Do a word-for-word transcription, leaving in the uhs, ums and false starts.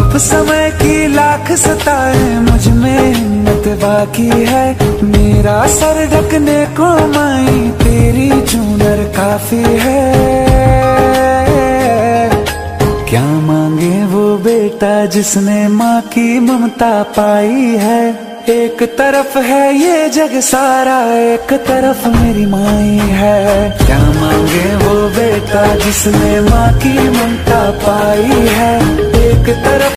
धूप समय की लाख सताए, मुझ में हिम्मत बाकी है। मेरा सर ढकने को माई तेरी चूनर काफी है। क्या मांगे वो बेटा जिसने माँ की ममता पाई है। एक तरफ है ये जग सारा, एक तरफ मेरी माई है। क्या मांगे वो बेटा जिसने माँ की ममता पाई है। एक तरफ